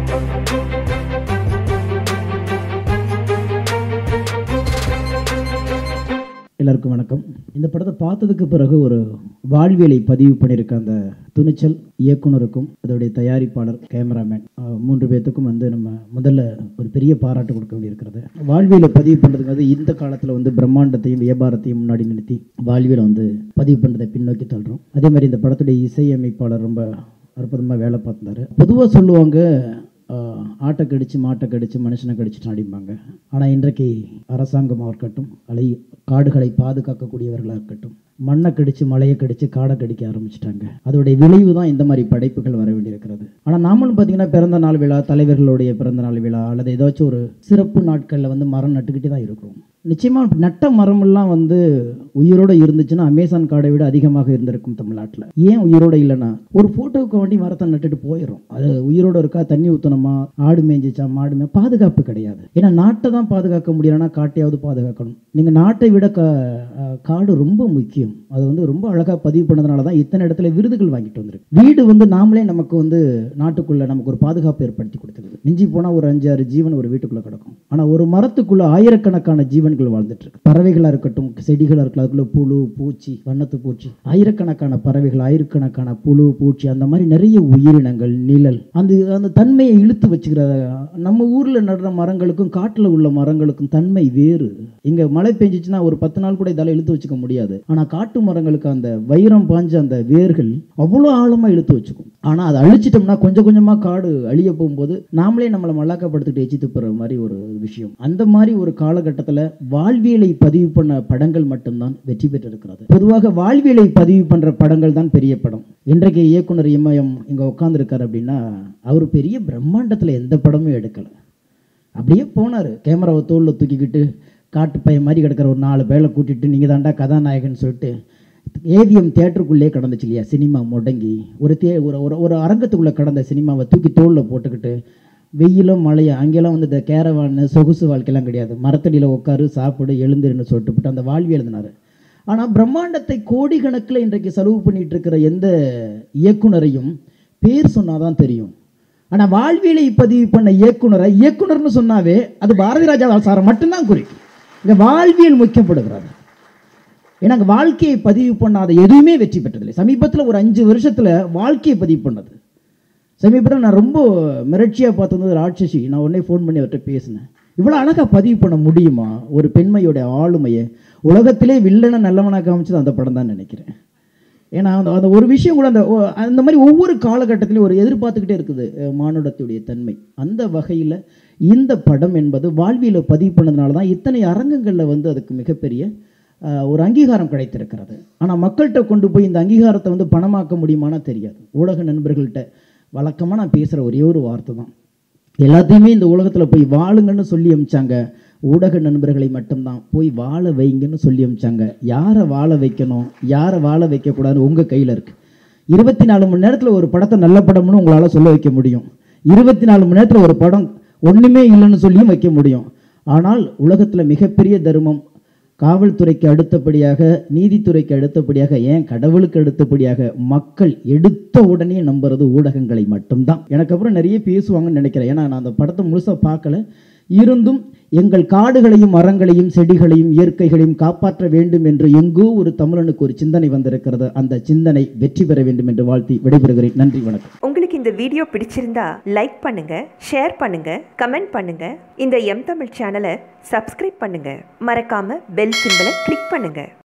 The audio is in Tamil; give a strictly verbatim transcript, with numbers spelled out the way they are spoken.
எல்லாருக்கும் வணக்கம். இந்த படத்தை பார்த்ததுக்கு பிறகு ஒரு வாழ்வியலை பதிவு பண்ணியிருக்க அந்த துணிச்சல் இயக்குனருக்கும் அதோடைய தயாரிப்பாளர், கேமராமேன் மூன்று பேர்த்துக்கும் வந்து நம்ம முதல்ல ஒரு பெரிய பாராட்டு கொடுக்க வேண்டியிருக்கிறது. வாழ்வியலை பதிவு பண்ணுறதுக்கு வந்து இந்த காலத்தில் வந்து பிரம்மாண்டத்தையும் வியாபாரத்தையும் முன்னாடி நிறுத்தி வாழ்வியலை வந்து பதிவு பண்ணுறதை பின்னோக்கி தள்ளுறோம். அதே மாதிரி இந்த படத்துடைய இசையமைப்பாளர் ரொம்ப அற்புதமாக வேலை பார்த்தாரு. பொதுவாக சொல்லுவாங்க, ஆட்டை கடிச்சு மாட்டை கடிச்சு மனுஷனை கடிச்சுட்டு அடிப்பாங்க. ஆனால் இன்றைக்கு அரசாங்கமாக இருக்கட்டும், அலை காடுகளை பாதுகாக்கக்கூடியவர்களாக இருக்கட்டும், மண்ணை கடிச்சு மலையை கடிச்சு காடை கடிக்க ஆரம்பிச்சிட்டாங்க. அதோடைய விளைவு தான் இந்த மாதிரி படைப்புகள் வர வேண்டியிருக்கிறது. ஆனால் நாமளும் பார்த்தீங்கன்னா பிறந்த நாள் விழா, தலைவர்களுடைய பிறந்த நாள் விழா அல்லது ஏதாச்சும் ஒரு சிறப்பு நாட்களில் வந்து மரம் நட்டுக்கிட்டே தான் இருக்கிறோம். நிச்சயமாக நட்ட மரமெல்லாம் வந்து உயிரோடு இருந்துச்சுன்னா அமேசான் காடை விட அதிகமாக இருந்திருக்கும் தமிழ்நாட்டில். ஏன் உயிரோடு இல்லைன்னா ஒரு ஃபோட்டோவுக்கு வேண்டி மரத்தை நட்டுட்டு போயிடும். அது உயிரோடு இருக்கா, தண்ணி ஊற்றணுமா, ஆடு மேய்ஞ்சிச்சா, மாடு மே பாதுகாப்பு கிடையாது. ஏன்னா நாட்டை தான் பாதுகாக்க முடியலன்னா காட்டையாவது பாதுகாக்கணும். நீங்கள் நாட்டை விட கா காடு ரொம்ப முக்கியம். அது வந்து ரொம்ப அழகாக பதிவு பண்ணதுனால தான் இத்தனை இடத்துல விருதுகள் வாங்கிட்டு வந்துருக்கு. வீடு வந்து நாமளே நமக்கு வந்து நாட்டுக்குள்ளே நமக்கு ஒரு பாதுகாப்பு ஏற்படுத்தி கொடுத்துருது. மிஞ்சி போனால் ஒரு அஞ்சு ஆறு ஜீவன் ஒரு வீட்டுக்குள்ளே கிடக்கும். ஆனால் ஒரு மரத்துக்குள்ளே ஆயிரக்கணக்கான ஜீவன்கள் வாழ்ந்துட்டு இருக்கு. பறவைகளாக இருக்கட்டும், செடிகளாக இருக்கலாம், அதுக்குள்ள புழு, பூச்சி, வண்ணத்து பூச்சி, ஆயிரக்கணக்கான பறவைகள், ஆயிரக்கணக்கான புழு, பூச்சி, அந்த மாதிரி நிறைய உயிரினங்கள், நிழல், அந்த அந்த தன்மையை இழுத்து வச்சுக்கிற நம்ம ஊரில் நடுற மரங்களுக்கும் காட்டில் உள்ள மரங்களுக்கும் தன்மை வேறு. இங்கே மழை பெஞ்சிச்சுன்னா ஒரு பத்து நாள் கூட இதால் இழுத்து வச்சுக்க முடியாது. ஆனால் காட்டு மரங்களுக்கு அந்த வைரம் பாஞ்ச அந்த வேர்கள் அவ்வளோ ஆழமாக இழுத்து வச்சுக்கும். ஆனால் அதை அழிச்சிட்டோம்னா கொஞ்சம் கொஞ்சமாக காடு அழிய போகும்போது நாமளே நம்மளை மல்லாக்கப்படுத்திட்டு எச்சி துப்புற மாதிரி ஒரு விஷயம். அந்த மாதிரி ஒரு காலகட்டத்தில் வாழ்வியலை பதிவு பண்ண படங்கள் மட்டும்தான் வெற்றி பெற்றிருக்கிறது. பொதுவாக வாழ்வியலை பதிவு பண்ணுற படங்கள் தான் பெரிய படம். இன்றைக்கு இயக்குனர் இமயம் இங்கே உட்காந்துருக்காரு அப்படின்னா அவர் பெரிய பிரம்மாண்டத்தில் எந்த படமும் எடுக்கலை. அப்படியே போனார், கேமராவை தோளில் தூக்கிக்கிட்டு காட்டு பையன் மாதிரி கிடக்கிற ஒரு நாலு பேரை கூட்டிகிட்டு நீங்கள் தாண்டா கதாநாயகன் சொல்லிட்டு ஏவிஎம் தியேட்டருக்குள்ளே கடந்துச்சு இல்லையா, சினிமா முடங்கி ஒரு தே ஒரு ஒரு அரங்கத்துக்குள்ளே கடந்த சினிமாவை தூக்கி தோளில் போட்டுக்கிட்டு வெயிலும் மழையும் அங்கெல்லாம் வந்து இந்த கேரவான்னு சொகுசு வாழ்க்கையெல்லாம் கிடையாது. மரத்தடியில் உட்காரு, சாப்பிடு, எழுந்துருன்னு சொல்லிட்டு போட்டு அந்த வாழ்வி எழுதினார். ஆனால் பிரம்மாண்டத்தை கோடிக்கணக்கில் இன்றைக்கு செலவு பண்ணிகிட்டு இருக்கிற எந்த இயக்குனரையும் பேர் சொன்னால் தான் தெரியும். ஆனால் வாழ்வியலை பதிவு பண்ண இயக்குனரை இயக்குனர்னு சொன்னாவே அது பாரதி ராஜா சாரை மட்டும்தான் குறிக்கும். இங்கே வாழ்வியல் முக்கியப்படுகிறது. ஏன்னா அங்கே வாழ்க்கையை பதிவு பண்ணாத எதுவுமே வெற்றி பெற்றதில்லை. சமீபத்தில் ஒரு அஞ்சு வருஷத்தில் வாழ்க்கையை பதிவு பண்ணது. சமீபத்தில் நான் ரொம்ப மிரட்சியாக பார்த்தது ராட்சசி. நான் உடனே ஃபோன் பண்ணி அவர்கிட்ட பேசினேன். இவ்வளோ அழகாக பதிவு பண்ண முடியுமா ஒரு பெண்மையோட ஆளுமையை? உலகத்திலே வில்லனை நல்லவனாக காமிச்சது அந்த படம் தான் நினைக்கிறேன். ஏன்னா அந்த அந்த ஒரு விஷயம் கூட அந்த அந்த மாதிரி ஒவ்வொரு காலகட்டத்திலையும் ஒரு எதிர்பார்த்துக்கிட்டே இருக்குது மானுடத்துடைய தன்மை. அந்த வகையில் இந்த படம் என்பது வாழ்வியலை பதிவு பண்ணதுனால தான் இத்தனை அரங்கங்களில் வந்து அதுக்கு மிகப்பெரிய ஒரு அங்கீகாரம் கிடைத்திருக்கிறது. ஆனால் மக்கள்கிட்ட கொண்டு போய் இந்த அங்கீகாரத்தை வந்து பணமாக்க முடியுமானா தெரியாது. ஊடக நண்பர்கள்ட்ட வழக்கமாக நான் பேசுகிற ஒரே ஒரு வார்த்தை தான், எல்லாத்தையுமே இந்த உலகத்தில் போய் வாழுங்கன்னு சொல்லி அமிச்சாங்க. ஊடக நண்பர்களை மட்டும்தான் போய் வாழ வைங்கன்னு சொல்லி அமிச்சாங்க. யாரை வாழ வைக்கணும், யாரை வாழ வைக்கக்கூடாதுன்னு உங்கள் கையில் இருக்குது. இருபத்தி நாலு மணி நேரத்தில் ஒரு படத்தை நல்ல படம்னு உங்களால் சொல்ல வைக்க முடியும். இருபத்தி நாலு மணி நேரத்தில் ஒரு படம் ஒன்றுமே இல்லைன்னு சொல்லியும் வைக்க முடியும். ஆனால் உலகத்தில் மிகப்பெரிய தர்மம் காவல்துறைக்கு அடுத்தபடியாக, நீதித்துறைக்கு அடுத்தபடியாக, ஏன் கடவுளுக்கு அடுத்தபடியாக மக்கள் எடுத்த உடனே நம்புறது ஊடகங்களை மட்டும்தான். எனக்கு அப்புறம் நிறைய பேசுவாங்கன்னு நினைக்கிறேன். ஏன்னா நான் அந்த படத்தை முழுசாக பார்க்கல. இருந்தும் எங்கள் காடுகளையும் மரங்களையும் செடிகளையும் இயற்கைகளையும் காப்பாற்ற வேண்டும் என்று எங்கோ ஒரு தமிழனுக்கு ஒரு சிந்தனை வந்திருக்கிறது. அந்த சிந்தனை வெற்றி பெற வேண்டும் என்று வாழ்த்தி விடைபெறுகிறேன். நன்றி, வணக்கம். உங்களுக்கு இந்த வீடியோ பிடிச்சிருந்தா லைக் பண்ணுங்க, ஷேர் பண்ணுங்க, கமெண்ட் பண்ணுங்க. இந்த எம் தமிழ் சேனலை சப்ஸ்கிரைப் பண்ணுங்க. மறக்காம பெல் சிம்பலை கிளிக் பண்ணுங்க.